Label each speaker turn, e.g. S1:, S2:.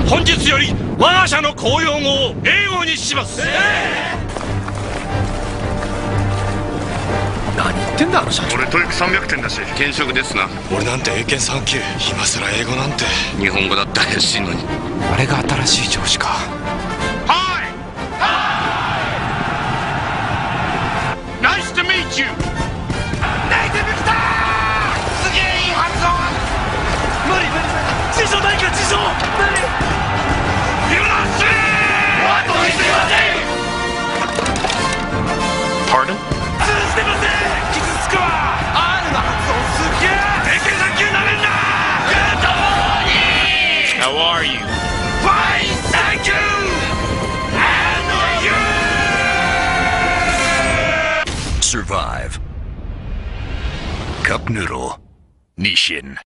S1: 本日より我が社の公用語を英語にします。
S2: 何言ってんだあの社長。
S3: 俺トイック300点だし
S4: 転職ですな。
S1: 俺なんて英検3級、今さら英語なんて。
S4: 日本語だって怪しいのに。
S2: あれが新しい上司か。
S4: はい。ナイスとミーチュー。ナイティブ来たー。すげえいい発音。
S1: 無理辞書ないか辞書。無理。
S4: ユナスー。後にすいません。
S1: Pardon？ 通じてません。傷つくわ。R の発音すげえ。英検3級なめんな。グッドモーニング。How are you? Fine, thank you. And you.
S5: Survive. Cup Noodle Nishin.